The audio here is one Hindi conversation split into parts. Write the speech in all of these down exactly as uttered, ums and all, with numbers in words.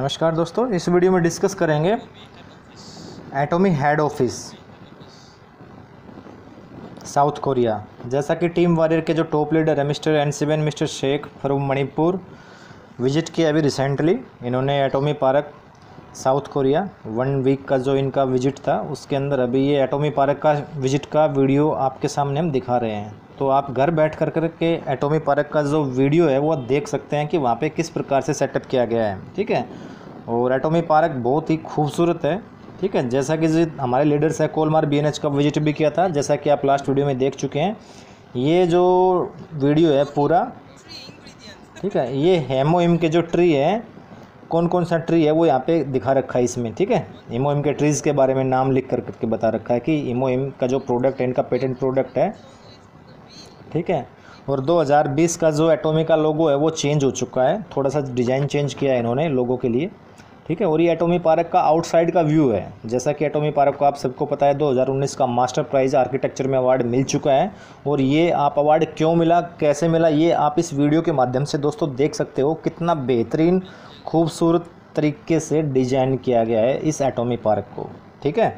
नमस्कार दोस्तों, इस वीडियो में डिस्कस करेंगे atomic head office South Korea. जैसा कि टीम वॉरियर के जो टॉप लीडर है mister N seven mister Sheikh from Manipur visit किया अभी रिसेंटली। इन्होंने atomic park South Korea one week का जो इनका विजिट था उसके अंदर अभी ये एटॉमिक पार्क का विजिट का वीडियो आपके सामने हम दिखा रहे हैं। तो आप घर बैठ कर कर के एटॉमिक पार्क का जो वीडियो है वो देख सकते हैं कि वहाँ पे किस प्रकार से सेटअप किया गया है। ठीक है, और एटॉमिक पार्क बहुत ही खूबसूरत है। ठीक है, जैसा कि हमारे लीडर्स है कोलमार बी एन एच का विजिट भी किया था, जैसा कि आप लास्ट वीडियो में देख चुके हैं। ये जो वीडियो है पूरा, ठीक है, ये हेमोइम के जो ट्री है, कौन कौन सा ट्री है वो यहाँ पे दिखा रखा है इसमें। ठीक है, इमोइम के ट्रीज़ के बारे में नाम लिख कर करके बता रखा है कि इमोइम का जो प्रोडक्ट है इनका पेटेंट प्रोडक्ट है। ठीक है, और दो हज़ार बीस का जो एटॉमिक का लोगो है वो चेंज हो चुका है, थोड़ा सा डिज़ाइन चेंज किया है इन्होंने लोगो के लिए। ठीक है, और ये एटॉमिक पार्क का आउटसाइड का व्यू है। जैसा कि एटॉमिक पार्क को आप सबको पता है दो हज़ार उन्नीस का मास्टर प्राइज़ आर्किटेक्चर में अवार्ड मिल चुका है। और ये आप अवार्ड क्यों मिला, कैसे मिला, ये आप इस वीडियो के माध्यम से दोस्तों देख सकते हो। कितना बेहतरीन खूबसूरत तरीके से डिजाइन किया गया है इस एटॉमिक पार्क को। ठीक है,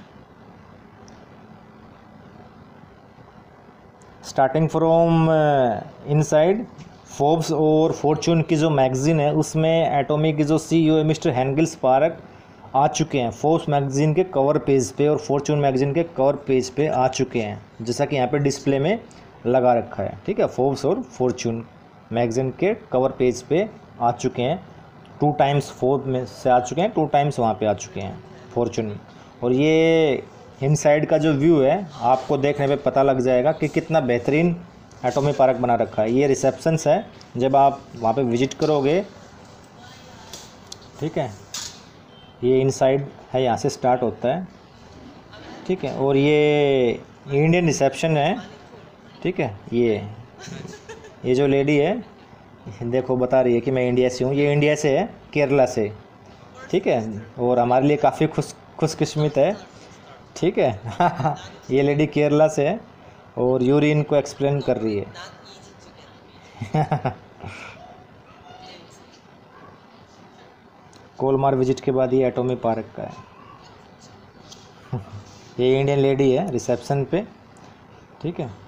स्टार्टिंग फ्रॉम इनसाइड फोर्ब्स और फॉर्चून की जो मैगज़ीन है उसमें एटॉमिक की जो सीईओ है मिस्टर हेंगल्स पार्क आ चुके हैं। फोर्ब्स मैगज़ीन के कवर पेज पे और फॉर्चून मैगज़ीन के कवर पेज पे आ चुके हैं, जैसा कि यहाँ पे डिस्प्ले में लगा रखा है। ठीक है, फोर्ब्स और फॉर्चून मैगज़ीन के कवर पेज पे आ चुके हैं। टू टाइम्स फोर्ब्स में से आ चुके हैं, टू टाइम्स वहाँ पे आ चुके हैं फॉर्चून। और ये इनसाइड का जो व्यू है आपको देखने पे पता लग जाएगा कि कितना बेहतरीन एटॉमिक पार्क बना रखा है। ये रिसेप्शंस है जब आप वहाँ पे विजिट करोगे। ठीक है, ये इनसाइड है, यहाँ से स्टार्ट होता है। ठीक है, और ये इंडियन रिसेप्शन है। ठीक है, ये ये जो लेडी है देखो बता रही है कि मैं इंडिया से हूँ। ये इंडिया से है, केरला से। ठीक है, और हमारे लिए काफ़ी खुश खुशकिस्मत है। ठीक है ये लेडी केरला से है और यूरिन को एक्सप्लेन कर रही है कोलमार विजिट के बाद ये एटॉमिक पार्क का है ये इंडियन लेडी है रिसेप्शन पे। ठीक है,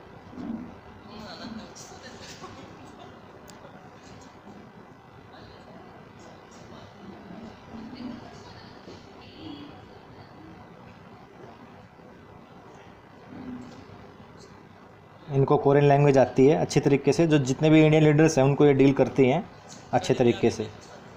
इनको कोरियन लैंग्वेज आती है अच्छी तरीके से। जो जितने भी इंडियन लीडर्स हैं उनको ये डील करती हैं अच्छे तरीके से।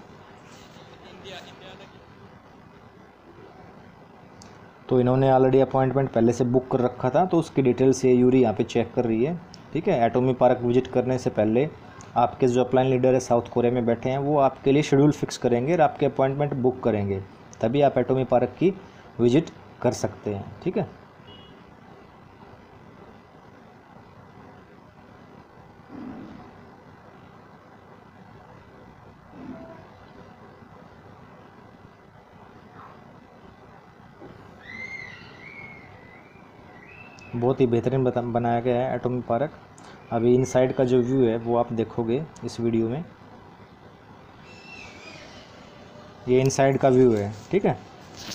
तो इन्होंने ऑलरेडी अपॉइंटमेंट पहले से बुक कर रखा था, तो उसकी डिटेल्स ये यूरी यहाँ पे चेक कर रही है। ठीक है, एटॉमिक पार्क विजिट करने से पहले आपके जो अपलाइन लीडर है साउथ कोरिया में बैठे हैं वो आपके लिए शेड्यूल फिक्स करेंगे और आपके अपॉइंटमेंट बुक करेंगे, तभी आप एटॉमिक पार्क की विजिट कर सकते हैं। ठीक है, बहुत ही बेहतरीन बता बनाया गया है एटॉमिक पार्क। अभी इनसाइड का जो व्यू है वो आप देखोगे इस वीडियो में। ये इनसाइड का व्यू है। ठीक है,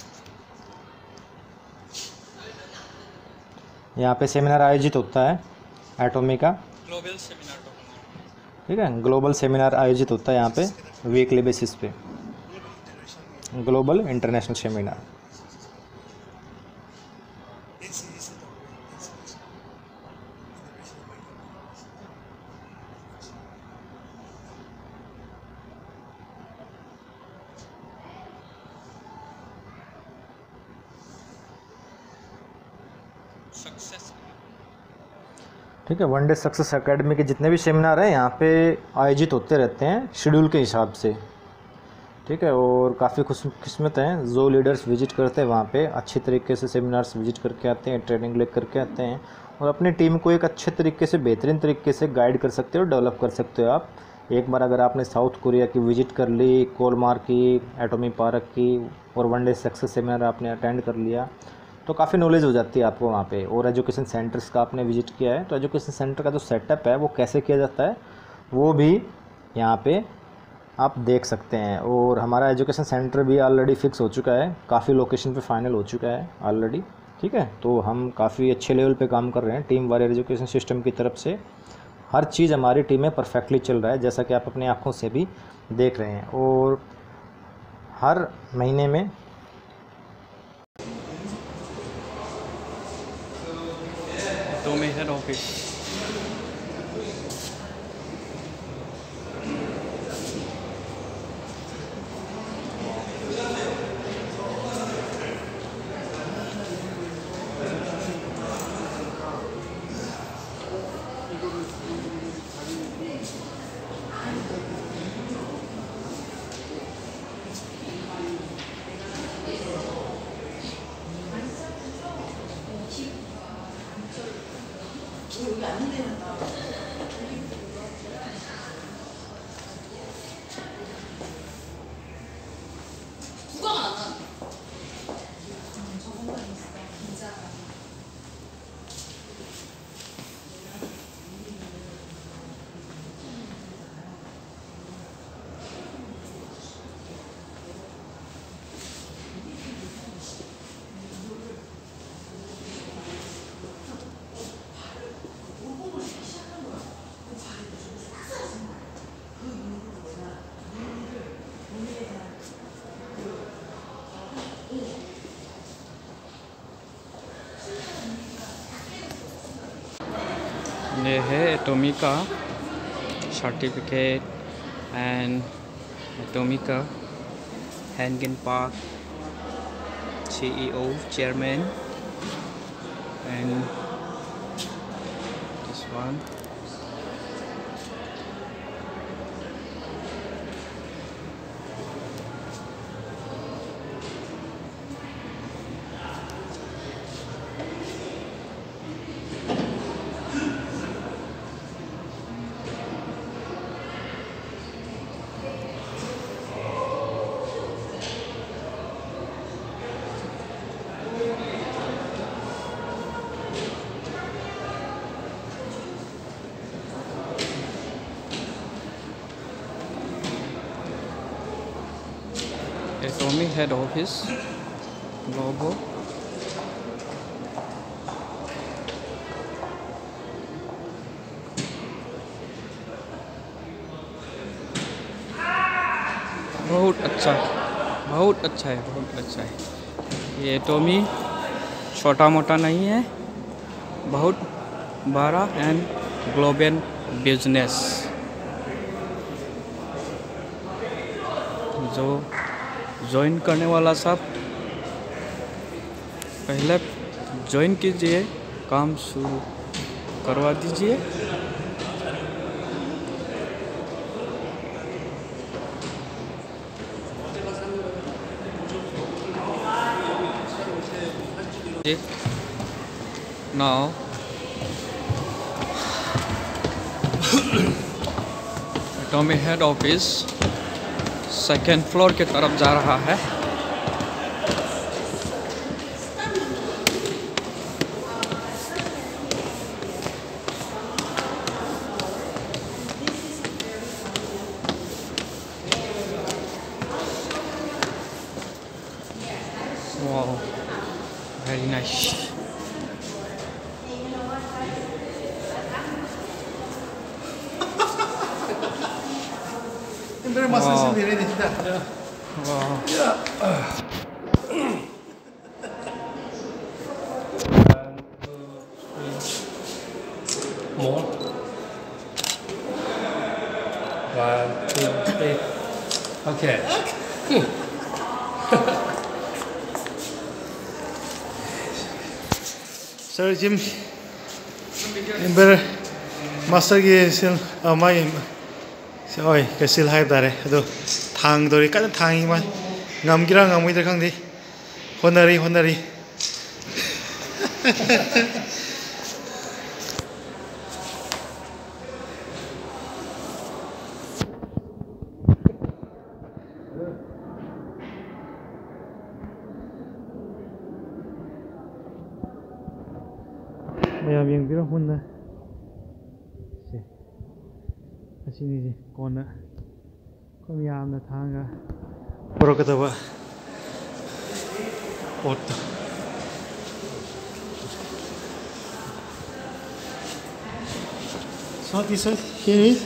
यहाँ पे सेमिनार आयोजित होता है एटॉमिक का, ग्लोबल सेमिनार। ठीक है, ग्लोबल सेमिनार आयोजित होता है यहाँ पे वीकली बेसिस पे, ग्लोबल इंटरनेशनल सेमिनार। ठीक है, वन डे सक्सेस एकेडमी के जितने भी सेमिनार हैं यहाँ पे आयोजित होते रहते हैं शेड्यूल के हिसाब से। ठीक है, और काफ़ी खुशकिस्मत हैं जो लीडर्स विजिट करते हैं वहाँ पे, अच्छी तरीके से सेमिनार्स विजिट करके आते हैं, ट्रेनिंग ले करके आते हैं और अपनी टीम को एक अच्छे तरीके से बेहतरीन तरीके से गाइड कर सकते हो, डेवलप कर सकते हो। आप एक बार अगर आपने साउथ कोरिया की विजिट कर ली, कोलमार की, एटॉमिक पार्क की और वन डे सक्सेस सेमिनार आपने अटेंड कर लिया तो काफ़ी नॉलेज हो जाती है आपको वहाँ पे। और एजुकेशन सेंटर्स का आपने विजिट किया है तो एजुकेशन सेंटर का जो सेटअप है वो कैसे किया जाता है वो भी यहाँ पे आप देख सकते हैं। और हमारा एजुकेशन सेंटर भी ऑलरेडी फिक्स हो चुका है, काफ़ी लोकेशन पे फाइनल हो चुका है ऑलरेडी। ठीक है, तो हम काफ़ी अच्छे लेवल पे काम कर रहे हैं टीम वॉरियर एजुकेशन सिस्टम की तरफ से। हर चीज़ हमारी टीम में परफेक्टली चल रहा है, जैसा कि आप अपनी आँखों से भी देख रहे हैं। और हर महीने में Tommy head office. ये है एटॉमी का सर्टिफिकेट एंड एटॉमी का हैंगन Park CEO chairman and this one Atomy head office logo बहुत अच्छा बहुत अच्छा है बहुत अच्छा है। ये एटॉमी छोटा मोटा नहीं है, बहुत बड़ा एंड ग्लोबल बिजनेस। जो ज्वाइन करने वाला सब पहले ज्वाइन कीजिए, काम शुरू करवा दीजिए। Now Atomy head office second floor की तरफ जा रहा है। Wow, very nice. Wow. Wow. More. One, two, three. Okay. Sir, Jim. Ember master gi sil amai oi ke sil hai dare ado thang dori ka thang ma ngam gira ngam wi der khang di honari honari Maya yang biro hunna si asini ji kona ꯌꯥꯝꯅ ꯊꯥꯡꯒ ꯄꯨꯔꯛꯀꯗꯕ ꯄꯣꯠꯇꯣ so this one here is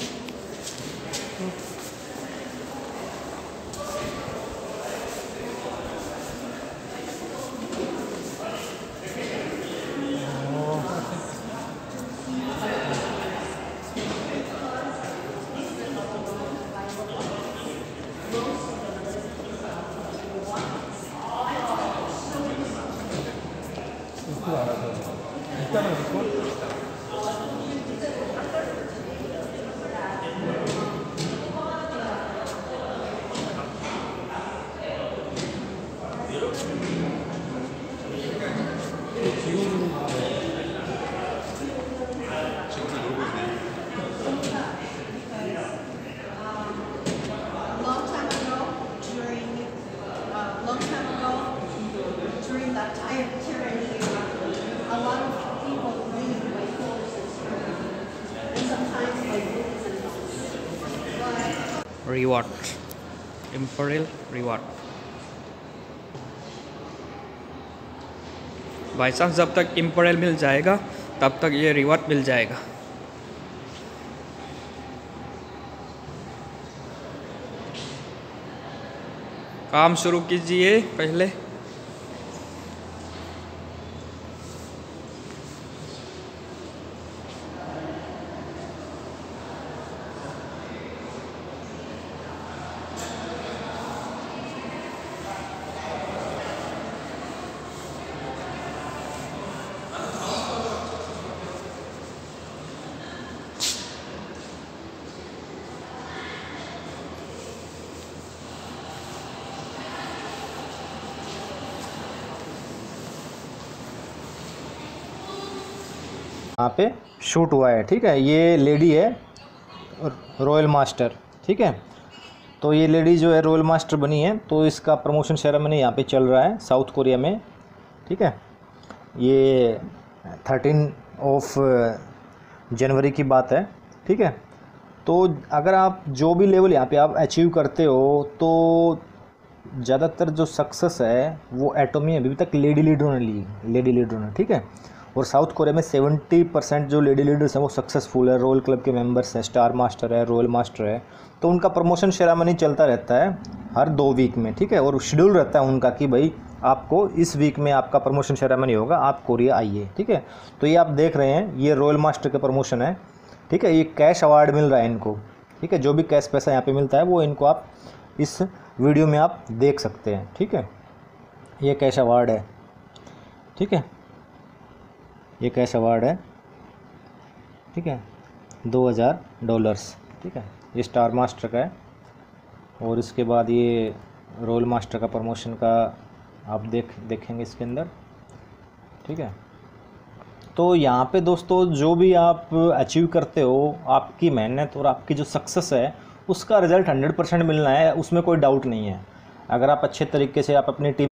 long time ago, during uh, long time ago, during that time of tyranny, a lot of people lived by horses, and sometimes by bulls. But reward, imperial reward. By chance जब तक इम्पेरियल मिल जाएगा तब तक ये रिवॉर्ड मिल जाएगा। काम शुरू कीजिए पहले। यहाँ पे शूट हुआ है, ठीक है। ये लेडी है रॉयल मास्टर, ठीक है। तो ये लेडी जो है रॉयल मास्टर बनी है, तो इसका प्रमोशन सेरेमनी यहाँ पे चल रहा है साउथ कोरिया में, ठीक है। ये थर्टीन ऑफ जनवरी की बात है, ठीक है। तो अगर आप जो भी लेवल यहाँ पे आप अचीव करते हो, तो ज़्यादातर जो सक्सेस है वो एटोमी अभी तक लेडी लीडरों ने ली, लेडी लीडरों ने, ठीक है। और साउथ कोरिया में सेवेंटी परसेंट जो लेडी लीडर्स हैं वो सक्सेसफुल है, रॉयल क्लब के मेंबर्स हैं, स्टार मास्टर है, रॉयल मास्टर है। तो उनका प्रमोशन सेरेमनी चलता रहता है हर दो वीक में, ठीक है। और शेड्यूल रहता है उनका कि भाई आपको इस वीक में आपका प्रमोशन सेरेमनी होगा, आप कोरिया आइए, ठीक है। तो ये आप देख रहे हैं, ये रॉयल मास्टर का प्रमोशन है, ठीक है। ये कैश अवार्ड मिल रहा है इनको, ठीक है। जो भी कैश पैसा यहाँ पे मिलता है वो इनको आप इस वीडियो में आप देख सकते हैं, ठीक है। ये कैश अवार्ड है, ठीक है। ये कैश अवार्ड है, ठीक है, दो हज़ार डॉलर्स, ठीक है। ये स्टार मास्टर का है। और इसके बाद ये रॉयल मास्टर का प्रमोशन का आप देख देखेंगे इसके अंदर, ठीक है। तो यहाँ पे दोस्तों जो भी आप अचीव करते हो, आपकी मेहनत और आपकी जो सक्सेस है उसका रिज़ल्ट हंड्रेड परसेंट मिलना है, उसमें कोई डाउट नहीं है। अगर आप अच्छे तरीके से आप अपनी टीम